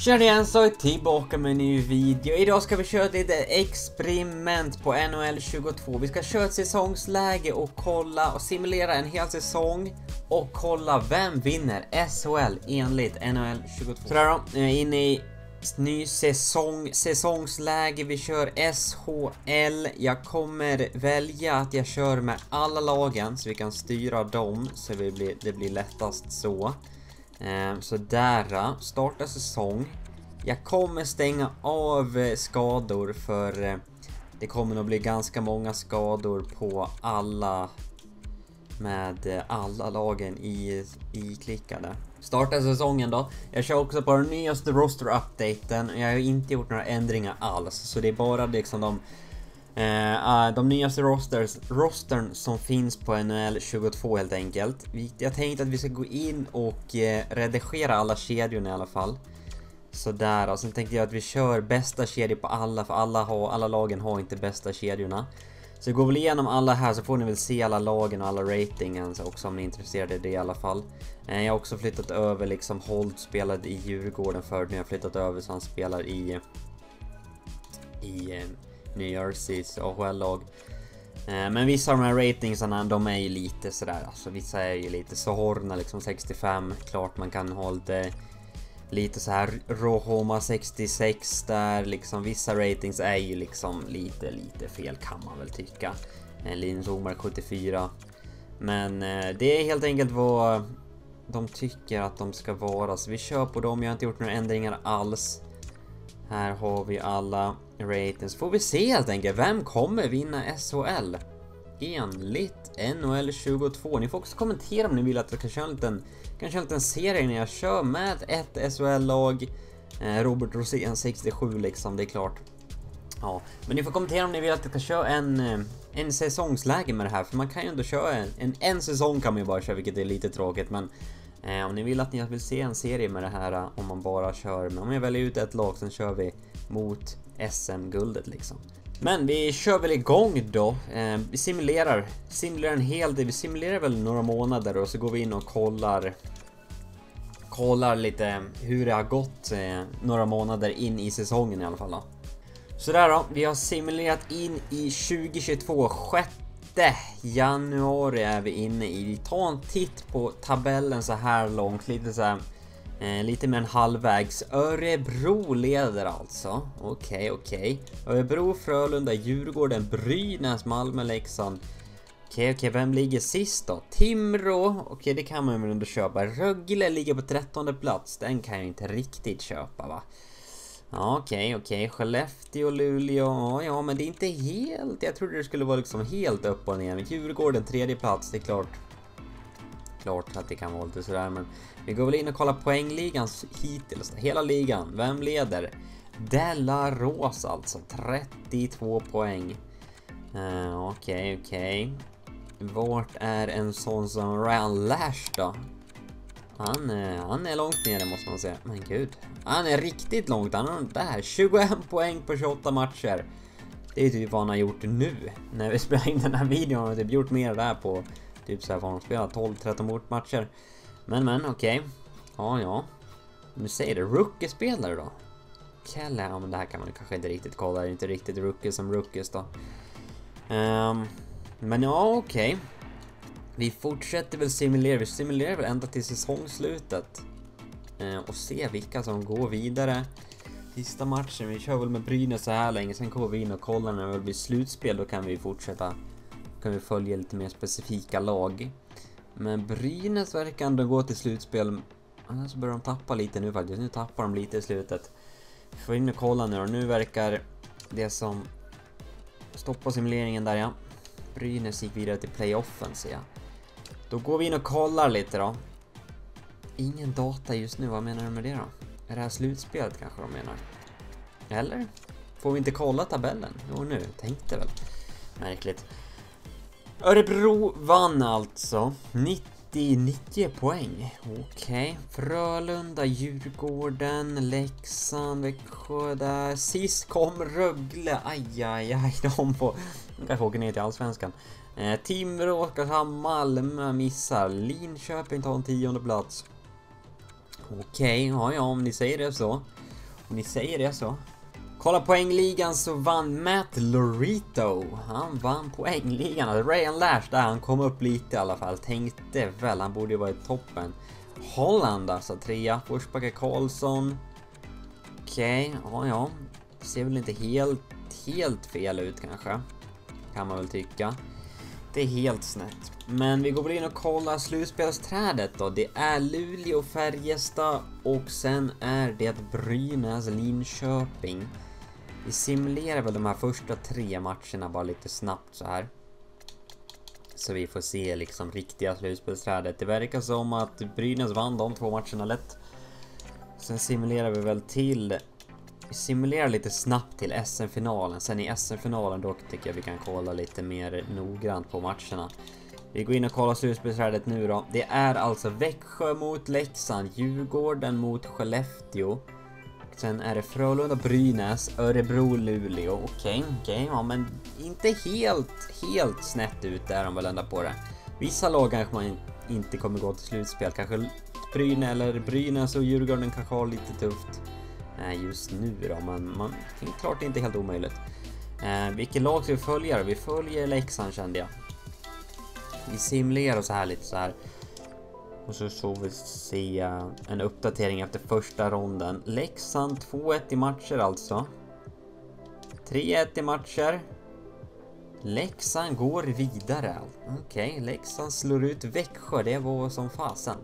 Kör igen, så är tillbaka med en ny video. Idag ska vi köra lite experiment på NHL 22. Vi ska köra ett säsongsläge och kolla och simulera en hel säsong och kolla vem vinner SHL enligt NHL 22. Sådär då, jag är inne i ny säsongsläge. Vi kör SHL. Jag kommer välja att jag kör med alla lagen så vi kan styra dem så det blir lättast så. Så där, starta säsong. Jag kommer stänga av skador för det kommer nog bli ganska många skador på alla med alla lagen i klickade. Starta säsongen då. Jag kör också på den nyaste roster-updaten. Jag har inte gjort några ändringar alls, så det är bara liksom de nyaste rostern som finns på NHL 22 helt enkelt. Jag tänkte att vi ska gå in och redigera alla kedjorna i alla fall. Sådär, och sen tänkte jag att vi kör bästa kedjor på alla, för alla lagen har inte bästa kedjorna. Så jag går väl igenom alla här så får ni väl se alla lagen och alla ratingen också om ni är intresserade i det i alla fall. Jag har också flyttat över liksom Holt spelade i Djurgården förut, nu har jag flyttat över så han spelar i New Jerseys AHL-lag. Men vissa av de här ratingsarna, de är ju lite sådär, alltså vissa är ju lite så Horna liksom 65, klart man kan ha lite så här Rohoma 66 där liksom, vissa ratings är ju liksom lite fel kan man väl tycka. Linus Omar 74. Men det är helt enkelt vad de tycker att de ska vara, så vi kör på dem. Jag har inte gjort några ändringar alls. Här har vi alla ratings. Får vi se helt enkelt vem kommer vinna SHL enligt NHL 22. Ni får också kommentera om ni vill att jag kan köra en liten serie när jag kör med ett SHL-lag. Robert Rosén 67 liksom, det är klart. Ja, men ni får kommentera om ni vill att jag ska köra en säsongsläge med det här, för man kan ju ändå köra en säsong kan man ju bara köra, vilket är lite tråkigt, men om ni vill att ni vill se en serie med det här, om man bara kör, men om jag väljer ut ett lag sen kör vi mot SM-guldet liksom. Men vi kör väl igång då. Vi simulerar en hel del. Vi simulerar väl några månader och så går vi in och kollar lite hur det har gått några månader in i säsongen i alla fall då. Så där då, vi har simulerat in i 2022, 6 januari är vi inne i. Vi tar en titt på tabellen så här långt, lite mer än halvvägs. Örebro leder alltså. Okej. Örebro, Frölunda, Djurgården, Brynäs, Malmö, Leksand. Okej, vem ligger sist då? Timrå. Okej, det kan man väl ändå köpa. Rögle ligger på 13:e plats. Den kan jag inte riktigt köpa, va? Okej. Skellefteå, Luleå. Ja, men det är inte helt. Jag trodde det skulle vara liksom helt upp och ner. Djurgården 3:e plats, det är klart att det kan vara lite sådär, men vi går väl in och kollar poängligan hittills. Hela ligan, vem leder? Delaros alltså, 32 poäng. Okej. Vart är en sån som Ryan Lash då? Han är långt nere måste man säga. Men gud, han är riktigt långt. Han har där 21 poäng på 28 matcher. Det är typ vad han har gjort nu. När vi spelar in den här videon har han typ gjort mer där på typ så här vad han spelar 12-13 matcher. Men okej. Ja. Nu säger det rookie-spelare då. Kelle, ja men det här kan man kanske inte riktigt kolla. Det är inte riktigt rookie som rookies då. Men ja, okej. Vi fortsätter väl simulera. Vi simulerar väl ända till säsongslutet. Och se vilka som går vidare. Sista matchen, vi kör väl med Brynäs så här länge. Sen går vi in och kollar när det blir slutspel. Då kan vi fortsätta. Kan vi följa lite mer specifika lag. Men Brynäs verkar ändå gå till slutspel. Annars börjar de tappa lite nu faktiskt. Nu tappar de lite i slutet. Vi får in och kolla nu. Och nu verkar det som stoppar simuleringen där, ja. Brynäs gick vidare till playoffen, ser jag. Då går vi in och kollar lite då. Ingen data just nu, vad menar du med det då? Är det här slutspelet kanske de menar? Eller? Får vi inte kolla tabellen? Jo, nu tänkte väl. Märkligt. Örebro vann alltså 99 poäng. Okej. Frölunda, Djurgården, Leksand, Växjö där. Sist kom Rögle. Aj. De kanske åker ner till Allsvenskan. Timrå, Oskarshamn, Malmö missar. Linköping tar en 10:e plats. Okej, ja om ni säger det så. Ni säger det så. Kolla poängligan så vann Matt Lorito. Han vann poängligan. Ryan Lash där, han kom upp lite i alla fall. Tänkte väl, han borde ju vara i toppen. Holland alltså, 3. Forsbacka Karlsson. Okej, ja. Ser väl inte helt fel ut kanske. Kan man väl tycka. Det är helt snett. Men vi går in och kollar slutspelsträdet då. Det är Luleå, Färjestad och sen är det Brynäs, Linköping. Vi simulerar väl de här första 3 matcherna bara lite snabbt så här. Så vi får se liksom riktiga slutspelsträdet. Det verkar som att Brynäs vann de 2 matcherna lätt. Sen simulerar vi väl till... Vi simulerar lite snabbt till SM-finalen. Sen i SM-finalen då tycker jag vi kan kolla lite mer noggrant på matcherna. Vi går in och kollar slutspelsträdet nu då. Det är alltså Växjö mot Leksand, Djurgården mot Skellefteå. Sen är det Frölunda, Brynäs, Örebro, Luleå. Okej, ja men inte helt snett ut där om vi ländar på det. Vissa lag kanske man inte kommer gå till slutspel. Kanske Brynäs och Djurgården kanske har lite tufft. Nej, just nu då, men det är klart inte helt omöjligt. Vilket lag ska vi följa då? Vi följer Leksand kände jag. Vi simulerar så här lite så här. Och så får vi se en uppdatering efter första ronden. Leksand 2-1 i matcher alltså. 3-1 i matcher. Leksand går vidare. Okej, Leksand slår ut Växjö. Det var som fasen.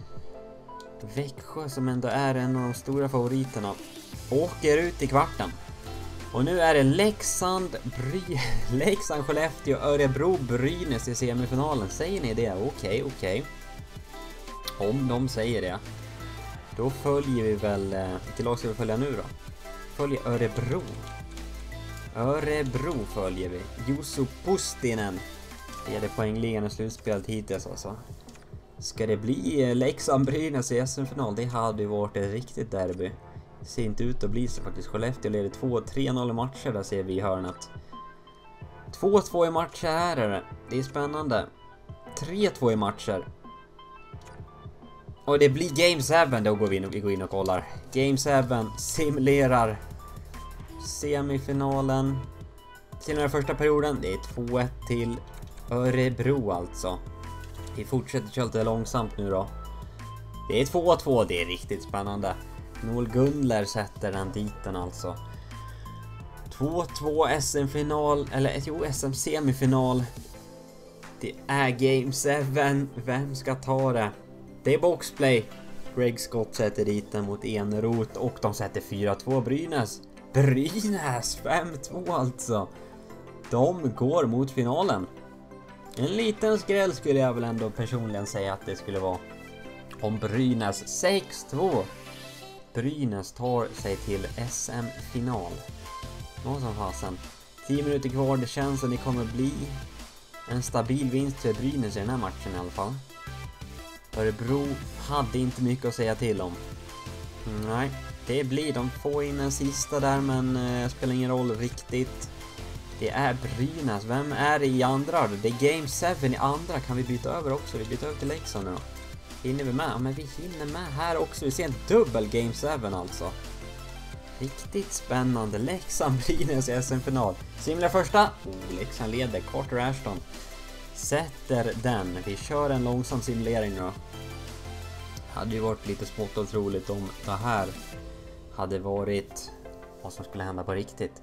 Växjö som ändå är en av de stora favoriterna åker ut i kvarten. Och nu är det Leksand, Skellefteå, Örebro, Brynäs i semifinalen. Säger ni det? Okej. Om de säger det, då följer vi väl... Vilket lag ska vi följa nu då? Följer Örebro. Örebro följer vi. Juuso Pustinen. Det är det poängligan och slutspelet hittills alltså. Ska det bli Leksand Brynäs i SM-final? Det hade ju varit ett riktigt derby. Det ser inte ut att bli så faktiskt. Skellefteå leder 2-3-0 i matcher, där ser vi i hörnet. 2-2 i matcher här är det. Det är spännande. 3-2 i matcher. Och det blir Game 7, då vi går in och kollar. Game 7 simulerar semifinalen. Till den första perioden, det är 2-1 till Örebro alltså. Vi fortsätter köra lite långsamt nu då. Det är 2-2, det är riktigt spännande. Noel Gunler sätter den diten alltså. 2-2 SM-final, eller SM-semifinal. Det är Game 7, vem ska ta det? Det är boxplay. Greg Scott sätter dit den mot Eneroth och de sätter 4-2 Brynäs. Brynäs 5-2 alltså. De går mot finalen. En liten skräll skulle jag väl ändå personligen säga att det skulle vara. Om Brynäs 6-2. Brynäs tar sig till SM-final. Någon som fasen. 10 minuter kvar, det känns som det kommer bli en stabil vinst för Brynäs i den här matchen i alla fall. Örebro hade inte mycket att säga till om. Nej, det blir de får in en sista där, men spelar ingen roll riktigt. Det är Brynäs. Vem är det i andra? Det är Game 7 i andra. Kan vi byta över också? Vi byter över till Leksand nu då. Hinner vi med? Ja, men vi hinner med här också. Vi ser en dubbel Game 7 alltså. Riktigt spännande. Leksand, Brynäs i SM-final. Simla första. Leksand leder. Carter Ashton sätter den. Vi kör en långsam simulering nu då. Hade ju varit lite smått otroligt om det här hade varit vad som skulle hända på riktigt.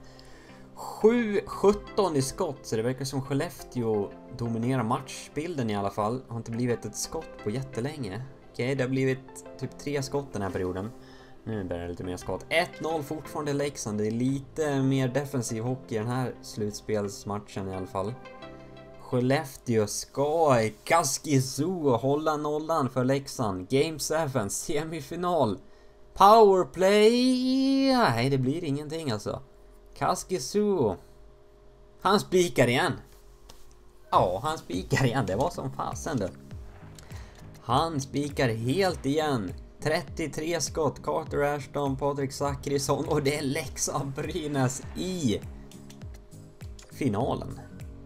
7-17 i skott, så det verkar som Skellefteå dominerar matchbilden i alla fall. Har inte blivit ett skott på jättelänge. Okej, det har blivit typ 3 skott den här perioden. Nu blir det lite mer skott. 1-0 fortfarande Leksand. Det är lite mer defensiv hockey i den här slutspelsmatchen i alla fall. Skellefteå ska i Kaskisuo hålla nollan för Leksand. Game 7, semifinal. Powerplay. Nej, det blir ingenting alltså. Kaskisuo. Han spikar igen. Ja, han spikar igen. Det var som fasen du. Han spikar helt igen. 33 skott. Carter Ashton, Patrik Zackrisson och det är Leksand Brynäs i finalen.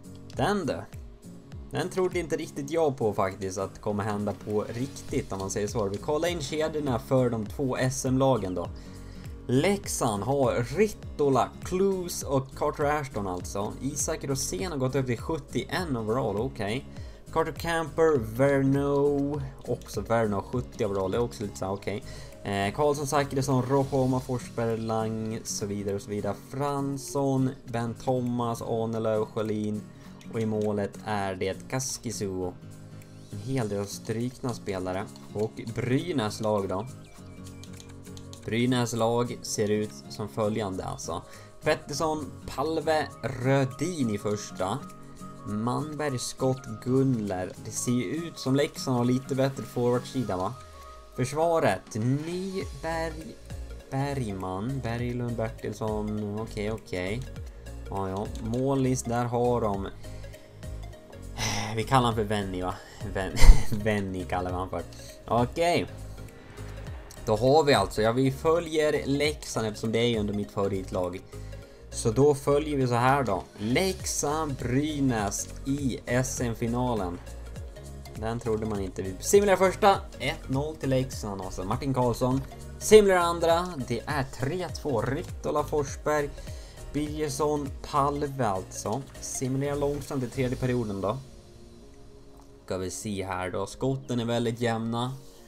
Den trodde inte riktigt jag på faktiskt att kommer hända på riktigt om man säger så. Vi kollar in kedjorna för de 2 SM-lagen då. Leksand har Rittola, Clues och Carter Ashton alltså. Isak Rosén har gått upp till 71 overall, okej. Carter Camper, Verno, också Verno 70 overall, det är också lite så okej. Karlsson, Zachrisson, Rohoma, Forsberg, Lang, så vidare och så vidare. Fransson, Ben Thomas, Arnelöv, Sjölin och i målet är det Kaskisuo. En hel del strykna spelare. Och Brynäs lag då. Brynäs lag ser ut som följande alltså. Pettersson, Palve, Rödin i första. Manberg, Skott, Gunler. Det ser ju ut som Leksand har lite bättre forwardsida va? Försvaret, Nyberg, Bergman, Berglund, Bertilsson, okej. Ja. Målist, där har de... Vi kallar han för Venny va? Venny kallar vi han för. Okej. Då har vi alltså, vi följer Leksand eftersom det är ju under mitt favoritlag. Så då följer vi så här då. Leksand, Brynäs i SM-finalen. Den trodde man inte. Vi simulerar första, 1-0 till Leksand alltså. Martin Karlsson. Simulerar andra, det är 3-2. Rittola, Forsberg, Birgersson, Palve alltså. Simulerar långsamt i tredje perioden då. Ska vi se här då. Skotten är väldigt jämna.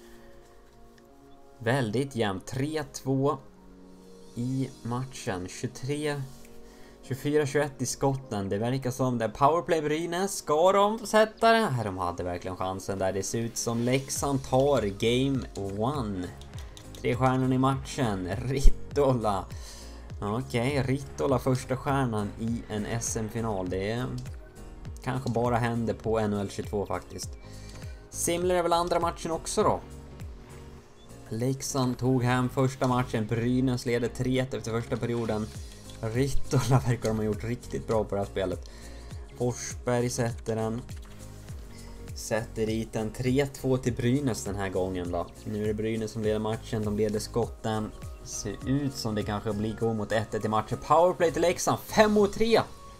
Väldigt jämnt. 3-2 i matchen. 24-21 i skotten. Det verkar som det powerplay Brynäs. Ska de sätta det? Här, de hade verkligen chansen där. Det ser ut som Leksand tar game 1. 3 stjärnor i matchen. Rittola. Okej, Rittola första stjärnan i en SM-final. Det kanske bara händer på NHL 22 faktiskt. Simler är väl andra matchen också då. Leksand tog hem första matchen. Brynäs leder 3-1 efter första perioden. Rittola verkar de ha gjort riktigt bra på det här spelet. Forsberg sätter den. Sätter dit den 3-2 till Brynäs den här gången då. Nu är det Brynäs som leder matchen. De leder skotten. Ser ut som det kanske blir gå mot 1-1 i matchen. Powerplay till Leksand. 5-3.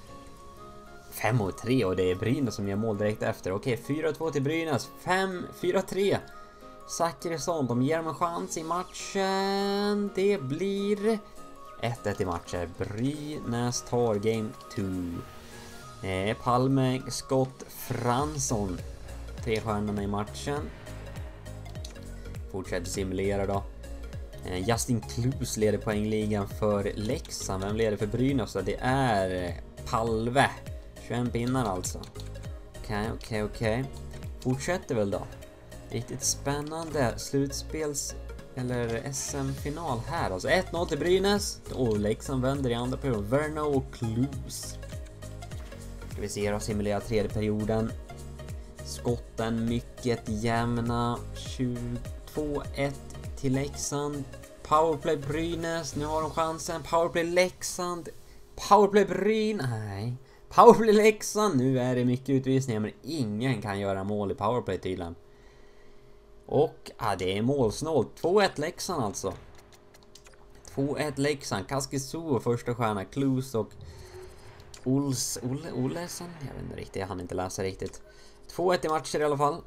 5-3 och det är Brynäs som gör mål direkt efter. Okej, 4-2 till Brynäs. 4-3. Zachrisson, de ger dem en chans i matchen. Det blir 1-1 i matchen. Brynäs tar game 2. Palme, Skott, Fransson. 3 stjärnorna i matchen. Fortsätter simulera då. Justin Clues leder poängligan för Leksand. Vem leder för Brynäs? Det är Palve. 21 pinnar alltså. Okej. Fortsätter väl då. Riktigt spännande slutspels eller SM-final här. Alltså 1-0 till Brynäs. Och Leksand vänder i andra perioden. Verno och Clues. Ska vi se och simulera tredje perioden. Skotten mycket jämna. 22-1 till Leksand. Powerplay Brynäs. Nu har de chansen. Powerplay Leksand. Powerplay Brynäs. Nej. Powerplay Leksand. Nu är det mycket utvisningar men ingen kan göra mål i powerplay tydligen. Och det är målsnålt. 2-1 Leksand alltså. 2-1 Leksand. Kaskisuo första stjärna. Clues och Olsson. Jag vet inte riktigt. Jag hann inte läsa riktigt. 2-1 i matcher i alla fall.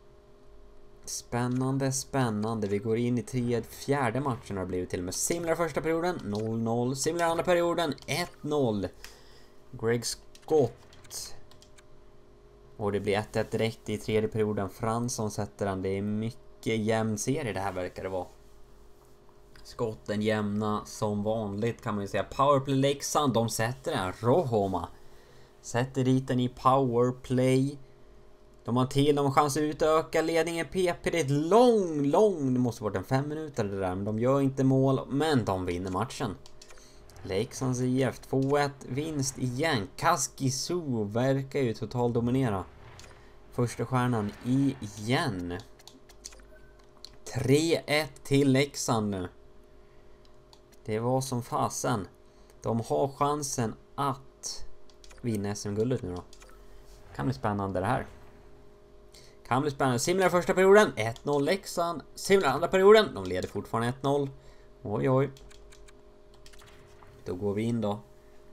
Spännande. Vi går in i fjärde matchen har det blivit till och med. Simlar första perioden. 0-0. Simlar andra perioden. 1-0. Greg Scott. Och det blir 1-1 direkt i tredje perioden. Fransson sätter den. Det är mycket jämn serie det här verkar det vara. Skotten jämna som vanligt kan man ju säga. Powerplay Leksand. De sätter den. Rohoma. Sätter dit den i powerplay. De har chans att utöka ledningen. PP det är ett lång. Det måste varit en 5 minuter det där. Men de gör inte mål. Men de vinner matchen. Leksands IF 2-1 vinst igen. Kaskisuo verkar ju totalt dominera. Första stjärnan igen. 3-1 till Leksand nu. Det var som fasen. De har chansen att vinna SM-guldet nu då. Kan bli spännande det här. Kan bli spännande. Simlar första perioden. 1-0 Leksand. Simlar andra perioden. De leder fortfarande 1-0. Oj. Då går vi in då.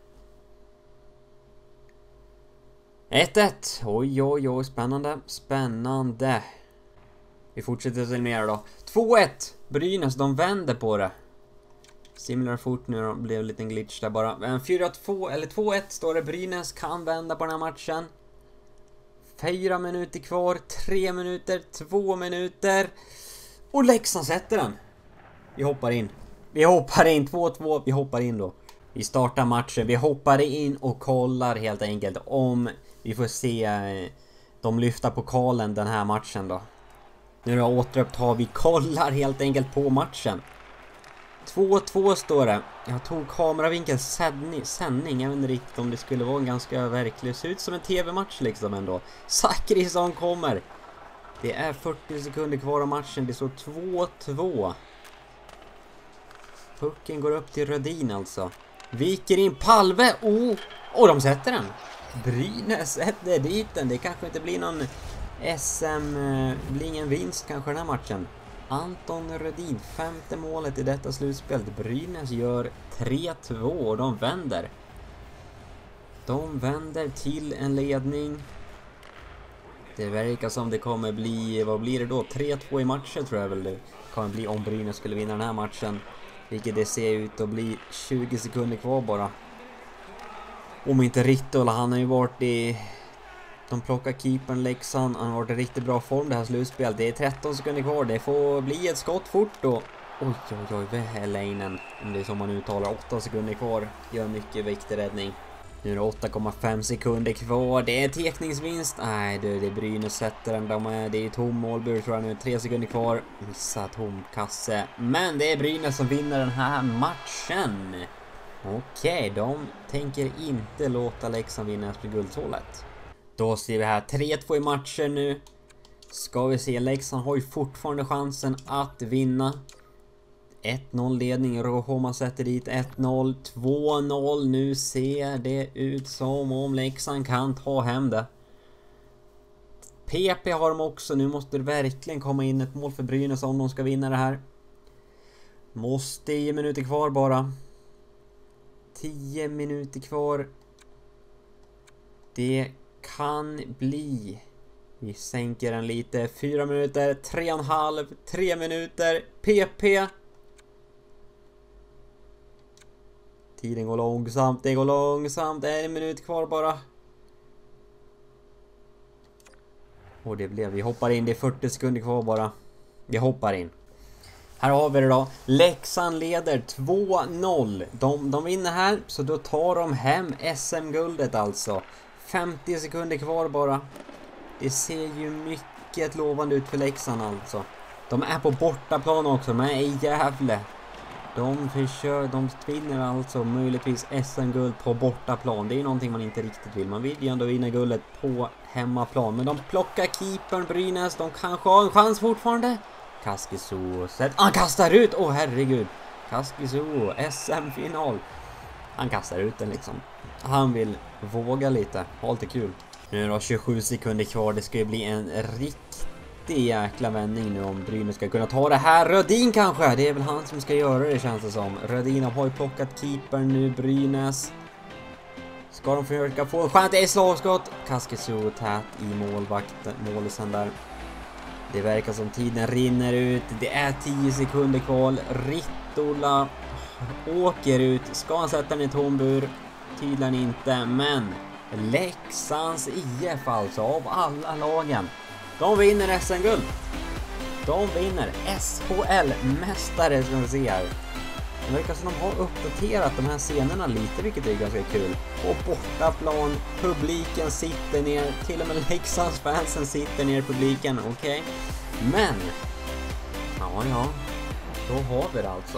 1-1. Oj. Spännande. Vi fortsätter till mer då. 2-1. Brynäs, de vänder på det. Simulerar fort nu, det blev en liten glitch där bara. 4-2 eller 2-1 står det. Brynäs kan vända på den här matchen. 4 minuter kvar, 3 minuter, 2 minuter. Och Leksand sätter den. Vi hoppar in. Vi hoppar in 2-2, vi hoppar in då. Vi startar matchen, vi hoppar in och kollar helt enkelt om vi får se de lyfta pokalen den här matchen då. Nu är det återupptar, vi kollar helt enkelt på matchen. 2-2 står det. Jag tog kameravinkel sändning. Jag vet inte riktigt om det skulle vara en ganska verklig. Ser ut som en tv-match liksom ändå. Zachrisson kommer. Det är 40 sekunder kvar av matchen. Det står 2-2. Pucken går upp till Rödin alltså. Viker in Palve. Och de sätter den. Brynäs sätter dit den. Det kanske inte blir någon SM. Det blir ingen vinst kanske den här matchen. Anton Rödin, 5:e målet i detta slutspel. Brynäs gör 3-2 och de vänder. De vänder till en ledning. Det verkar som det kommer bli, vad blir det då? 3-2 i matchen tror jag väl det kommer bli om Brynäs skulle vinna den här matchen. Vilket det ser ut att bli 20 sekunder kvar bara. Om inte Rittola, han har ju varit i... De plockar keepern Leksand. Han har varit i riktigt bra form det här slutspelet. Det är 13 sekunder kvar. Det får bli ett skott fort då. Oj, Vähäläinen. Om det är som man uttalar. 8 sekunder kvar. Gör mycket viktig räddning. Nu är det 8,5 sekunder kvar. Det är tekningsvinst. Nej, det är Brynäs sätter den. Det är tom målbur tror jag nu. 3 sekunder kvar. Missa tom kasse. Men det är Brynäs som vinner den här matchen. Okej, de tänker inte låta Leksand vinna på guldhålet. Då ser vi här 3-2 i matchen nu. Ska vi se, Leksand har ju fortfarande chansen att vinna. 1-0 ledning, Rohoma sätter dit 1-0, 2-0. Nu ser det ut som om Leksand kan ta hem det. PP har de också, nu måste det verkligen komma in ett mål för Brynäs om de ska vinna det här. Måste 10 minuter kvar bara. 10 minuter kvar. Det kan bli. Vi sänker den lite. 4 minuter, 3,5, 3 minuter. PP. Tiden går långsamt, det går långsamt. 1 minut kvar bara. Och det blev, vi hoppar in, det är 40 sekunder kvar bara. Vi hoppar in. Här har vi det då. Leksand leder 2-0. De vinner här, så då tar de hem SM-guldet alltså. 50 sekunder kvar bara. Det ser ju mycket lovande ut för Leksand alltså. De är på bortaplan också, men i Gävle. De vinner alltså möjligtvis SM-guld på bortaplan. Det är någonting man inte riktigt vill. Man vill ju ändå vinna guldet på hemmaplan. Men de plockar keepern Brynäs. De kanske har en chans fortfarande. Kaskiso. Han kastar ut. Åh herregud. Kaskiso. SM-final. Han kastar ut den liksom. Han vill våga lite. Ha lite kul. Nu är det 27 sekunder kvar. Det ska ju bli en riktig jäkla vändning nu om Brynäs ska kunna ta det här. Rödin kanske. Det är väl han som ska göra det, känns det som. Rödin har ju plockat keepern nu. Brynäs. Ska de försöka få en chans? Det är slagskott. Kaskiso tät i målisen där. Det verkar som tiden rinner ut. Det är 10 sekunder kvar. Rittola åker ut. Ska han sätta den i tombur? Tydligen inte, men Leksands IF alltså, av alla lagen. De vinner SM-guld. De vinner SHL-mästare, som vi ser här. Det verkar som de har uppdaterat de här scenerna lite, vilket är ganska kul. På bortaplan, publiken sitter ner, till och med Leksands fansen sitter ner i publiken, okej. Men, ja, då har vi det alltså.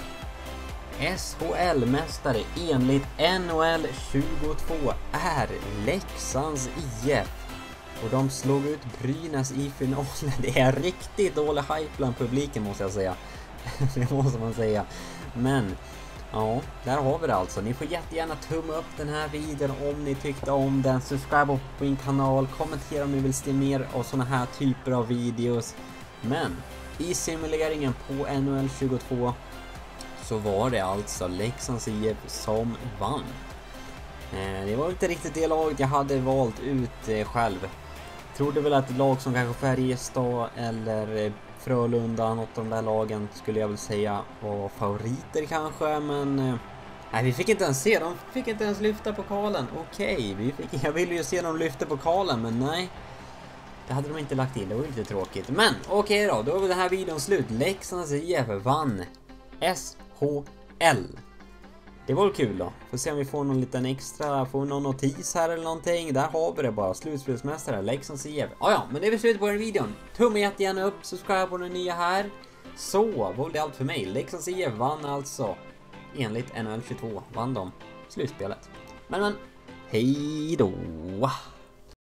SHL-mästare enligt NHL 22 är Leksands IF. Och de slog ut Brynäs i finalen. Det är riktigt dålig hype bland publiken, måste jag säga. Det måste man säga. Men, ja, där har vi det alltså. Ni får jättegärna tumma upp den här videon om ni tyckte om den. Subscribe på min kanal. Kommentera om ni vill se mer av såna här typer av videos. Men, i simuleringen på NHL 22 så var det alltså Leksands IF som vann. Det var inte riktigt det laget jag hade valt ut själv. Trodde väl att lag som kanske Färjestad eller Frölunda, något av de där lagen skulle jag väl säga var favoriter kanske, men nej, vi fick inte ens se, de fick inte ens lyfta pokalen. Okej, jag ville ju se dem lyfta pokalen, men nej. Det hade de inte lagt in, det var lite tråkigt. Men okej då är den här videon slut. Leksands IF vann SHL. Det var kul då. Får se om vi får någon liten extra, får någon notis här eller någonting. Där har vi det bara, slutspelsmästare, Leksands IF. Ja, men det är väl slut på den videon. Tumme jättegärna upp, subscribe på den nya här. Så, var det allt för mig. Leksands IF vann alltså, enligt NHL 22, vann de slutspelet. Men, hej då!